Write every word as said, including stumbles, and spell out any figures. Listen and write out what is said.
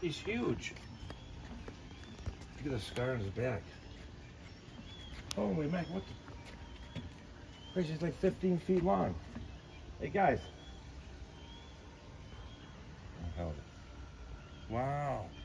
He's huge. Look at the scar on his back. Holy Mac, what the? Crazy, he's like fifteen feet long. Hey guys. Oh, hell. Wow.